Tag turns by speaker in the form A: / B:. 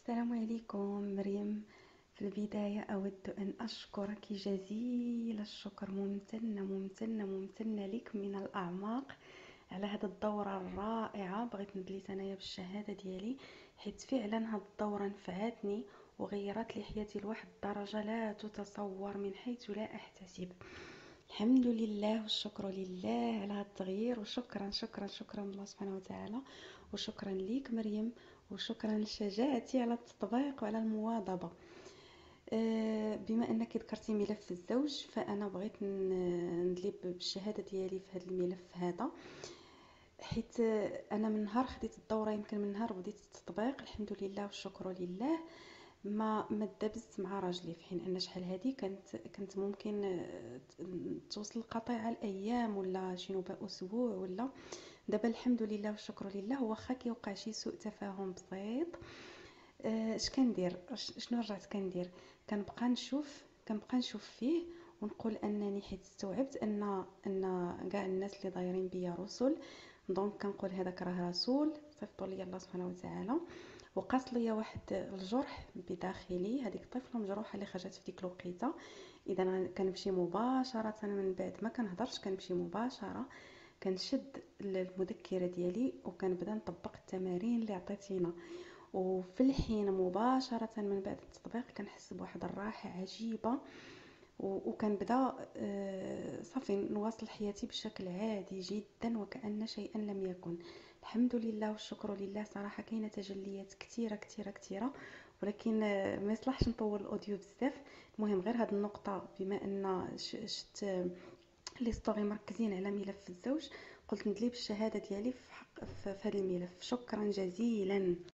A: السلام عليكم مريم. في البداية أود أن أشكرك جزيل الشكر، ممتنة لك من الأعماق على هذه الدورة الرائعة. بغيت ندليت أنايا بالشهادة ديالي، حيت فعلا هذه الدورة نفعتني وغيرت لي حياتي لواحد الدرجة لا تتصور من حيث لا أحتسب. الحمد لله والشكر لله على هذا التغيير، وشكرا شكرا شكرا الله سبحانه وتعالى، وشكرا ليك مريم، وشكرا لشجاعتي على التطبيق وعلى المواظبة. بما انك ذكرتي ملف الزوج، فانا بغيت ندلي بالشهاده ديالي في هذا الملف هذا، حيت انا من نهار خديت الدوره، يمكن من نهار بديت التطبيق، الحمد لله والشكر لله، ما دبزت مع راجلي، في حين ان شحال هذه كانت ممكن توصل قطيعه الايام ولا شي نوبه اسبوع ولا. دابا الحمد لله والشكر لله، واخا كيوقع شي سوء تفاهم بسيط، اش كندير، شنو رجعت كندير، كنبقى نشوف فيه ونقول انني حيت استوعبت ان كاع الناس اللي دايرين بيا رسل، دونك كنقول هذاك راه رسول صيفطوا لي الله سبحانه وتعالى، وقاص ليا واحد الجرح بداخلي، هذيك الطفله مجروحه اللي خرجت في ديك الوقيته. اذا كنمشي مباشره من بعد ما كنهضرش، كنمشي مباشره كنشد المذكره ديالي وكنبدا نطبق التمارين اللي عطيتينا، وفي الحين مباشرة من بعد التطبيق كنحس بواحد الراحة عجيبة، وكنبدا صافي نواصل حياتي بشكل عادي جدا وكأن شيئا لم يكن. الحمد لله والشكر لله. صراحة كاينة تجليات كثيرة كثيرة كثيرة، ولكن ما يصلحش نطول الاوديو بزاف. المهم غير هذه النقطة، بما ان شت لي ستوري مركزين على ملف الزوج، قلت ندلي بالشهادة ديالي في هذا الملف. شكرا جزيلا.